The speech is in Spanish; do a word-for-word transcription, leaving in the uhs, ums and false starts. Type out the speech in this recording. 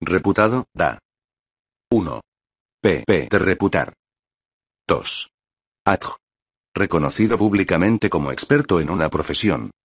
Reputado, da. uno. P P de reputar. dos. Adj. Reconocido públicamente como experto en una profesión.